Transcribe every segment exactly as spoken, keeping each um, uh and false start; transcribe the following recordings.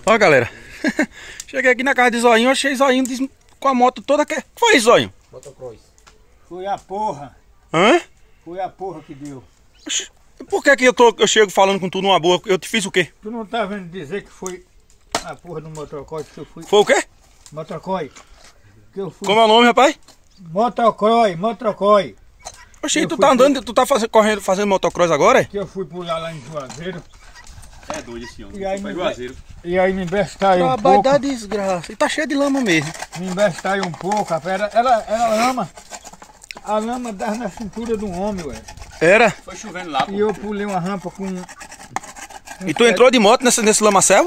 Ó, galera. Cheguei aqui na casa de Zoinho, achei Zoinho com a moto toda. Que foi, Zoinho? Motocross. Foi a porra. Hã? Foi a porra que deu. Oxi, por que que eu, tô, eu chego falando com tu numa boa? Eu te fiz o quê? Tu não tá vendo dizer que foi a porra do motocross que eu fui. Foi o quê? Motocross. Que eu fui. Como é o nome, rapaz? Motocross, motocross. Oxi, Eu tu fui tá andando, pro- tu tá fazendo, correndo, fazendo motocross agora, é? Que eu fui pular lá em Juazeiro. É doido esse homem. E aí, Foi me- Juazeiro. E aí me embestalhei um Trabalho pouco. da desgraça. E tá cheio de lama mesmo. Me embestalhei um pouco, rapaz. Era, era, era lama. A lama dava na cintura do homem, ué. Era? Foi chovendo lá, pô. E eu pulei uma rampa com. E tu entrou de moto nessa, nesse lamacel?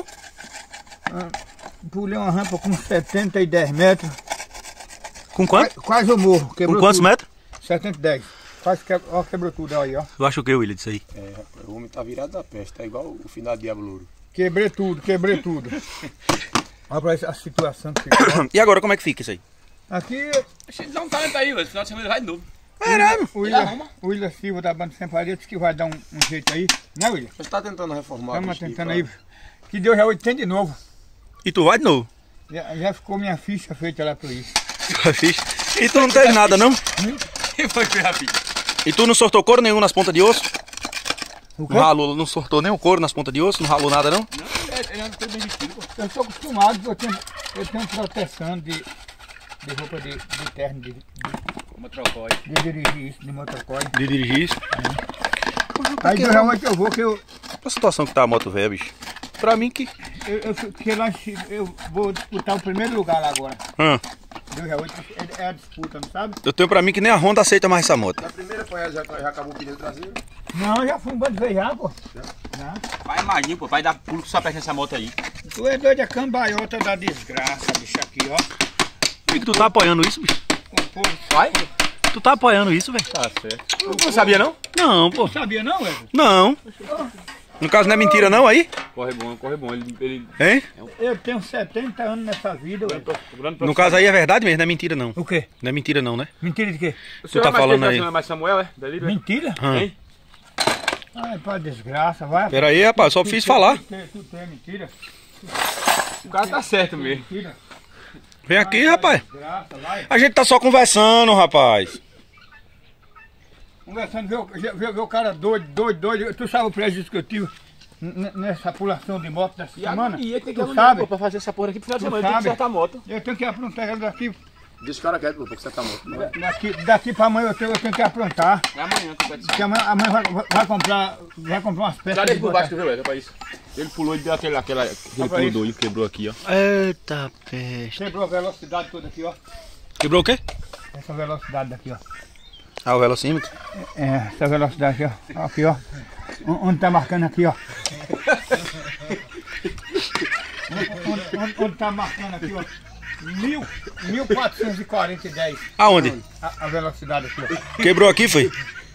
Pulei uma rampa com setenta e dez metros. Com quanto? Quase, quase eu morro. Com Quebrou quantos tudo. metros? setenta e dez. Quase quebrou, ó, quebrou tudo aí, ó. Tu acha o que, William, disso aí? É, rapaz, o homem tá virado da peste. Tá igual o final do Diabo Louro. Quebrei tudo, quebrei tudo. Olha pra essa- a situação que ficou. E agora como é que fica isso aí? Aqui, Ele dá um talento aí, velho. No final de semana ele vai de novo. Caralho! o Ele William, arruma. o William Silva da banda Sem Parede disse que vai dar um, um jeito aí. Né, William? Você tá tentando reformar. Estamos bicho, tentando pra- aí. Que Deus já oitenta de novo. E tu vai de novo? Já, já ficou minha ficha feita lá pra isso. Fiz. E tu não teve nada, não? Quem foi que fez a fita? E tu não sortou couro nenhum nas pontas de osso? O quê? Não ralou, não sortou nem o couro nas pontas de osso? Não ralou nada, não? Não, ele, ele anda todo bem vestido, pô. Eu sou acostumado, eu tenho, eu tenho proteção de, de roupa de, de terno, de, de, Motocross. de dirigir isso, de motocross. De dirigir isso. Aí Deus já onde eu vou, que eu, Olha a situação que tá a moto velha, bicho. Pra mim que... eu, eu fiquei lá, em cima, eu vou disputar o primeiro lugar lá agora. Hã? Deus já hoje é, é a disputa, não sabe? Eu tenho pra mim que nem a Honda aceita mais essa moto. Na primeira apanhada já, já acabou o pneu traseiro. Não, já fui um bando de vez já, pô. Já. Vai imagina, pô. Vai dar pulo com sua perna nessa moto aí. Tu é doido, a cambaiota da desgraça, bicho, aqui, ó. Por que que tu tá apoiando isso, bicho? O povo Vai? Tu tá apoiando isso, velho? Tá certo. Não sabia, não? Não, pô. sabia não, velho? Não. No caso não é mentira não aí? Corre bom, corre bom. Ele... ele... Hein? Eu tenho setenta anos nessa vida, velho. No caso aí é verdade mesmo, não é mentira não. O quê? Não é mentira não, né? Mentira de quê? Tu tá falando aí. Não é mais Samuel, é? Dali, velho? Mentira? Hã. Hein? Ai, pra desgraça, vai. Pera aí, rapaz, só fiz falar. Tu tem, tu tem mentira? O cara tá certo mesmo. Mentira. Vem aqui, rapaz. Desgraça, vai. A gente tá só conversando, rapaz. Conversando, vê, o- vê, vê o cara doido, doido, doido. Tu sabe o prejuízo que eu tive n- nessa pulação de moto dessa semana? E ele tem que Tu sabe? pra fazer essa porra aqui pro final de Tu semana. Tem que sabe? acertar a moto. Eu tenho que aprontar ela daqui. Deixa o cara quieto, pô, pra você tá moto. Daqui, daqui pra amanhã eu tenho, eu tenho que aprontar. É amanhã que vai Porque amanhã, amanhã vai, vai- vai comprar, vai comprar umas peças. Tira ele de por botar. baixo, tu viu, é pra isso. Ele pulou e deu aquele, aquela, aquele pra pulo isso. doido, quebrou aqui, ó. Eita peste. Quebrou a velocidade toda aqui, ó. Quebrou o quê? Essa velocidade daqui, ó. Ah, o velocímetro. É, essa velocidade aqui, ó. Aqui, ó. O- Onde tá marcando aqui, ó. Onde, onde, onde tá marcando aqui, ó. Mil, mil quatrocentos e quarenta e dez. Aonde? A, a velocidade aqui, ó. Quebrou aqui, foi?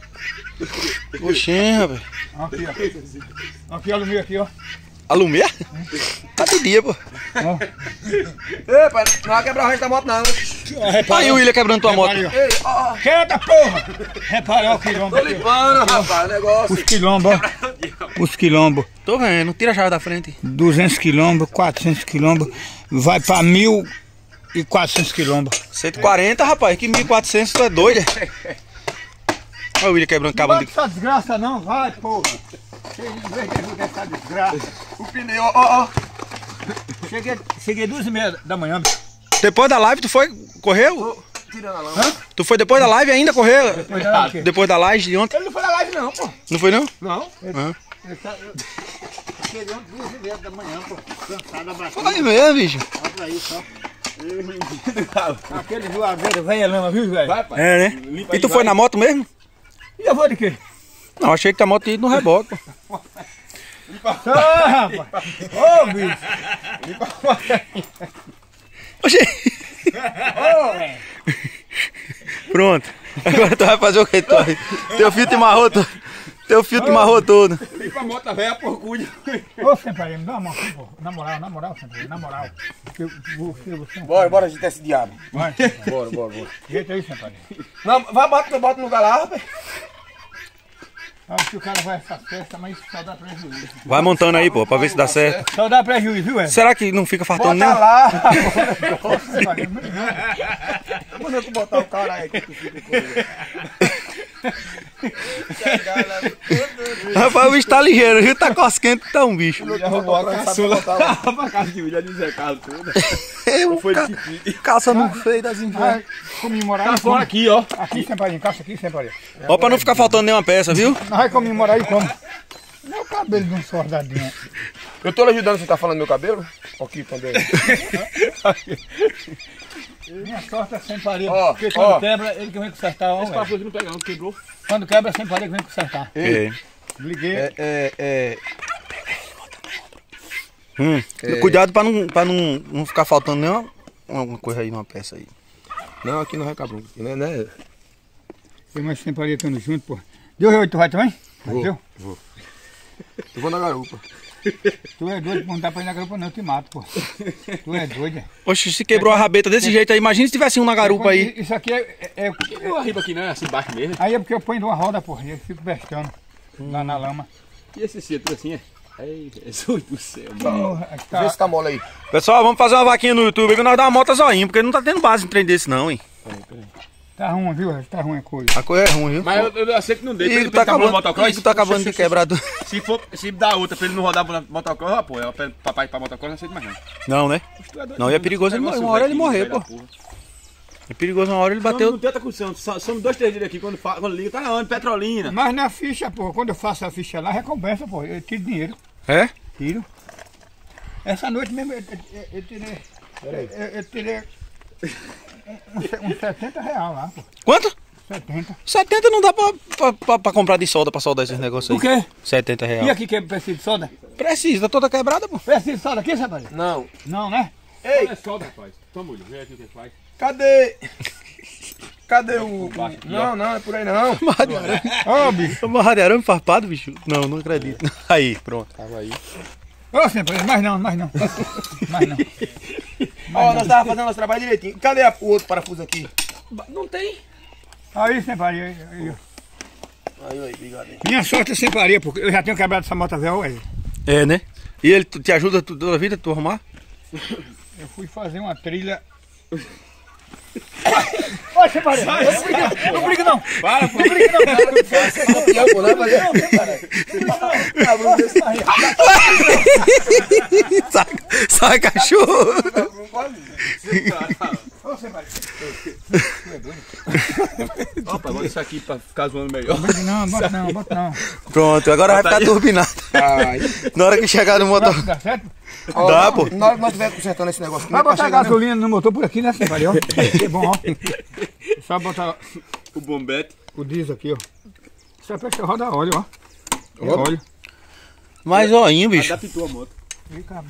Oxê, rapaz. Aqui, ó. Aqui, olha o meu aqui, ó. Alumiar? Tá de dia, pô. Ó. Ei, pai, não vai quebrar o resto da moto, não. Aí o William quebrando tua moto. Repare, ó. Quieta, porra! Repara, ó, o quilombo aqui, ó. Limpando, rapaz, o negócio. Os quilombos, ó. Os quilombos. Tô vendo, tira a chave da frente. duzentos quilombos, quatrocentos quilombos. Vai pra mil e quatrocentos quilombos. cento e quarenta, rapaz, que mil e quatrocentos, tu é doido, é? Olha o William quebrando cabo Não de... essa desgraça não, vai, porra. Cheguei, em vez de ajudar essa desgraça. O pneu, ó, ó. Cheguei, cheguei duas e meia da manhã, bicho. Depois da live tu foi, correu? Tirando a lama. Tu foi depois da live ainda, correu? Depois da quê? Depois da live de ontem? Ele não foi na live, não, pô. Não foi não? Não. Ah. Eu ta- eu cheguei duas e meia da manhã, pô. Cansada, batida. Foi mesmo, bicho. Olha pra isso, ó. Aquele voadeiro, velha lama, viu, velho? Vai, pai. É, né? Limpa E tu aí, foi vai. na moto mesmo? E eu vou de quê? Não, achei que a moto ia no reboque, pô. Ah, rapaz. Ô, bicho. Oxê. Ô, velho. Pronto. Agora tu vai fazer o que? Teu fio te marrou todo. Teu fio te marrou todo. Limpa a moto velha, porculho. Ô, Semparei, me dá uma mão aqui, pô. Na moral, na moral, Semparei, na moral. Eu, você, você. Bora, bora agitar esse diabo. Vai, Bora, bora, bora. jeito aí, Semparei. Não, vai, bota, bota no lugar lá, rapaz. Acho que o cara vai essa festa, mas só dá prejuízo. Vai montando aí, pô, pra ver se dá certo. Só dá prejuízo, viu, velho? Será que não fica fartando nem? Bota lá! Manda eu botar o cara aí que tu fica com ele. Rapaz, o bicho tá ligeiro, o rio tá cosquento que tá um bicho. Já roubou a caçula. Pra casa de já desecaram tudo. Eu, Foi ca... de Caça no feio das invernas. Comemorar Tá fora aqui, ó. aqui, Semparinho, caça aqui, Semparinho. Ó, pra não ficar faltando nenhuma peça, viu? Nós vamos comemorar aí como? Meu cabelo de um soldadinho. Eu tô lhe ajudando, você tá falando do meu cabelo? Aqui, quando é. Minha sorte é sem parede, Ó, porque quando ó. quebra, ele que vem consertar, ó, Esse velho. parafuso não pega não, quebrou. Quando quebra, é sem parede que vem consertar. É. Liguei. É, é, é. Hum. Cuidado pra não, pra não, não ficar faltando nenhuma uma coisa aí, uma peça aí. Não, aqui não vai cabrum. Aqui não é, né? Eu mais sem parede estando junto, pô. Deu rei, tu vai também? Vou. Deu? Eu vou na garupa. Tu é doido, não dá pra ir na garupa não, eu te mato, pô. Tu é doido, é? Oxe, se quebrou a rabeta desse jeito aí, imagina se tivesse um na garupa aí. Isso aqui é... é, é- Quebrou a riba aqui, né? Assim embaixo mesmo. aí é porque eu ponho numa roda, pô, e eu fico bestando lá na lama. E esse centro assim, é? Ai, Jesus do céu, mano. Então, tá- Vê se tá mole aí. Pessoal, vamos fazer uma vaquinha no YouTube aí que nós dá uma moto zoinho, porque não tá tendo base em trem desse não, hein. Tá ruim, viu? Tá ruim a coisa. A coisa é ruim, viu? Mas eu, eu sei que não dei. E Pra ele tá tá acabando acabando, o motocross. Igor tá acabando de quebrar tudo. Se for, se dá outra pra ele não rodar no motocross, eu apoio. Eu pego papai pra motocross, não aceito mais não. Não, né? Não, e é perigoso ele morrer, uma hora ele morrer, pô. É perigoso uma hora ele Bateu. bateu. Não tem outra condição. Só- Somos dois, três dias aqui quando, fa- quando liga. Tá onde? Petrolina. Mas na ficha, pô, quando eu faço a ficha lá, recompensa, pô, eu tiro dinheiro. É? Tiro. Essa noite mesmo eu, eu, eu tirei. Eu, eu tirei uns um, um setenta reais lá, pô. Quanto? setenta. setenta não dá pra, pra, pra, pra comprar de solda, pra soldar esses negócios aí. O quê? setenta E reais. aqui que precisa de soda? Precisa, toda quebrada, pô. Precisa de soda aqui, rapaz? Não. Não, né? Ei, É solda, rapaz. Toma, olho. Vê aqui o que faz. cadê? Cadê o. Não, não, é por aí não. Barra de arame. Ô, bicho. Barra de arame farpado, bicho? Não, não acredito. Aí, pronto. Tava aí. Ô, sempre, mais não, mais não. Mais não. Ó, nós tava fazendo nosso trabalho direitinho. Cadê a- o outro parafuso aqui? Não tem. Aí, sempre, aí, aí, aí. Aí, aí, obrigado aí. Minha sorte é sempre areia, porque eu já tenho quebrado essa moto velha, aí. É, né? E ele tu- te ajuda tu- toda a vida, tu arrumar? Eu fui fazer uma trilha. Ô, sempre areia. Não briga, não briga não. Para, pô. Não briga não. Não, pô, não é fazer. Cabrum desse tamanho. sai, sai, cachorro! Ô, sempre areia. Opa, bota isso aqui pra ficar zoando melhor. Não briga não, bota não, bota não. Pronto, agora vai ficar turbinado. Ai. Na hora que chegar no motor. Dá certo? Ó, Dá, pô. Na hora que nós estivermos consertando esse negócio aqui, Vai não é pra botar chegar, né? gasolina no motor por aqui, né, sempre areia, ó. É bom, ó. Só botar O bombete. o diesel aqui, ó. Só pra que roda óleo, ó. Roda? Óleo. Mais zoinho, bicho. Adaptou a moto. Ih, cabrão.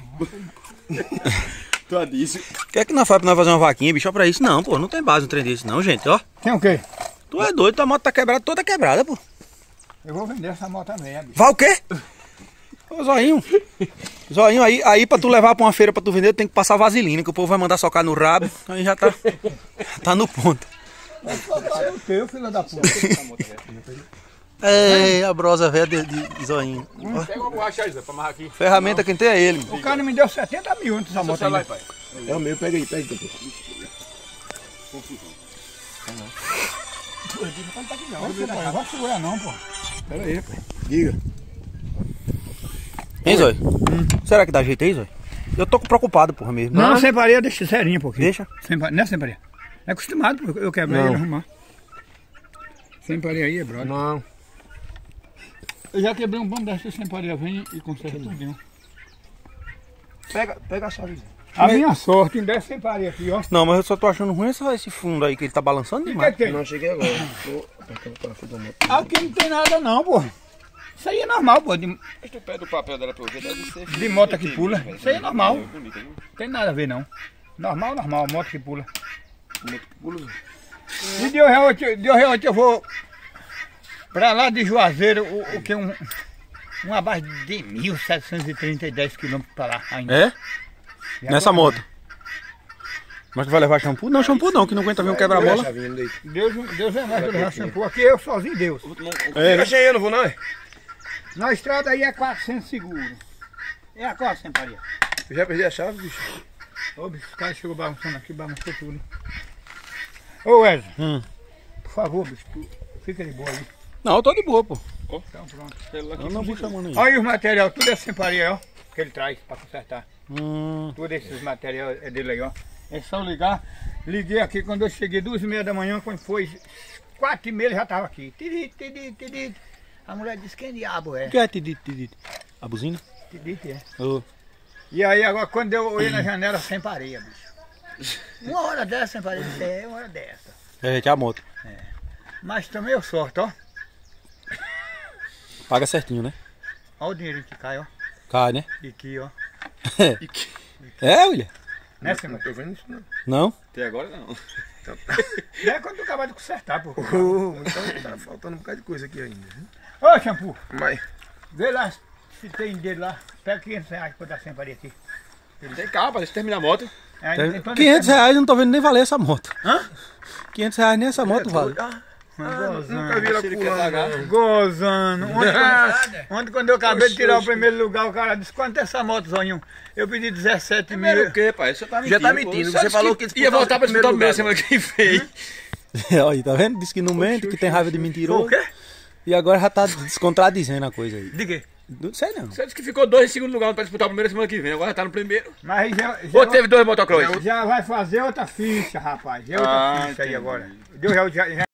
Tu a disse. O que é que nós faz pra nós fazer uma vaquinha, bicho? Ó, pra isso não, pô. Não tem base no trem desse, não, gente, ó. Tem o quê? Tu é doido, tua moto tá quebrada, toda quebrada, pô. Eu vou vender essa moto também, bicho. Vai o quê? Ô, zoinho. Zoinho, aí, aí pra tu levar pra uma feira pra tu vender, tem que passar vaselina, que o povo vai mandar socar no rabo. Aí já tá, tá no ponto. O teu, filho da puta. É, a brosa velha de, de zoinho. Ó, Pega uma borracha aí, Zé, pra amarrar aqui. ferramenta quem tem é ele. O cara me deu setenta mil antes da moto. Sai lá, ainda. pai. É o meu, pega aí, pega aí. Não vai segurar não, pô. Pera aí, pô. Diga. Hein, Zóio? Será que dá jeito aí, Zóio? Eu tô preocupado, porra, mesmo. Não, sem pareia, deixa serinho um pouquinho. Deixa. Sem pareia, não é sem pareia. É acostumado, porque eu quebro Não. ele arrumar. Sem pareia aí, brother. Não. Eu já quebrei um bom desse sem pareia, vem e conserta tudinho. Pega, pega a chave. A minha sorte ainda é sem pareia aqui, ó. Não, mas eu só tô achando ruim esse, esse fundo aí, que ele tá balançando O que demais. que tem? Não, cheguei agora. Tô apertando o parafuso da moto. Aqui não tem nada não, pô. Isso aí é normal, pô. De, Tu pede o papel dela pra eu ver, deve ser. de moto que pula. Isso aí é normal. Não tem nada a ver, não. Normal, normal, moto que pula. E de hoje a ontem, de hoje a ontem eu vou pra lá de Juazeiro, o, o que um, uma base de mil setecentos e trinta e dez quilômetros pra lá ainda. É? E Nessa agora, moto. Mas tu vai levar shampoo? Não, shampoo não, que não aguenta vir um quebra-mola. Chavinha, me dei. Deus, Deus é mais que levar shampoo. Aqui eu sozinho, Deus. É, deixa aí, eu não vou não, é? Na estrada aí é quatrocentos seguro. É a qual, Semparia? Eu já perdi a chave, bicho. Ô, bicho, o cara chegou bagunçando aqui, bagunçou tudo. Ô, Wesley, Hum. por favor, bicho, tu fica de boa aí. Não, eu tô de boa, pô. Então pronto. Eu não vou chamando aí. Olha os materiais, tudo é Semparia, ó. Que ele traz pra consertar. Hum. Todos esses materiais é dele aí, ó. É só ligar. Liguei aqui quando eu cheguei duas e meia da manhã, quando foi quatro e meia ele já tava aqui. Tidit, tidit, tidit. A mulher disse, quem diabo é? O que é tidit, tidit? A buzina? Tidit, é. Oh. E aí agora quando eu olhei na janela, sem pareia, bicho. Uma hora dessa sem pareia, disse, é, uma hora dessa. É, que é a moto. Mas também eu sorte, ó. Paga certinho, né? Olha o dinheiro que cai, ó. Cai, né? E aqui, ó. É, William? Né, Não Semana? tô vendo isso, não. Não? Até agora não. É quando tu acabar de consertar, pô. Oh, então tá faltando um bocado de coisa aqui ainda. viu? Ô, Shampoo, Mas, vê lá se tem dele lá. Pega quinhentos reais pra dar sem pareia aqui. Tem calma, deixa eu terminar a moto. É, Tem- então quinhentos reais eu não tô vendo nem valer essa moto. Hã? quinhentos reais nem essa moto vale. ah, Gozando. nunca vi ela Se ele quer pagar. pulando. Gozando. Ontem, quando- ontem quando eu acabei de tirar o primeiro lugar, o cara disse, quanto é essa moto, Zonho? Eu pedi dezessete Primeiro mil. o quê, pai? Você tá mentindo. Já tá pô. mentindo, Você você disse falou que ia disputava voltar pra o primeiro disputar o primeiro lugar semana que vem. Olha, tá vendo? Diz que não mente, que tem raiva de Foi mentiroso. o quê? E agora já tá descontradizendo a coisa aí. De quê? Não sei não. Você disse que ficou dois em segundo lugar pra disputar o primeiro semana que vem. Agora tá no primeiro. Mas já, já, Ou teve dois motocross? já vai fazer outra ficha, rapaz. É outra Ah, ficha aí entendi. agora. Deu já, já, já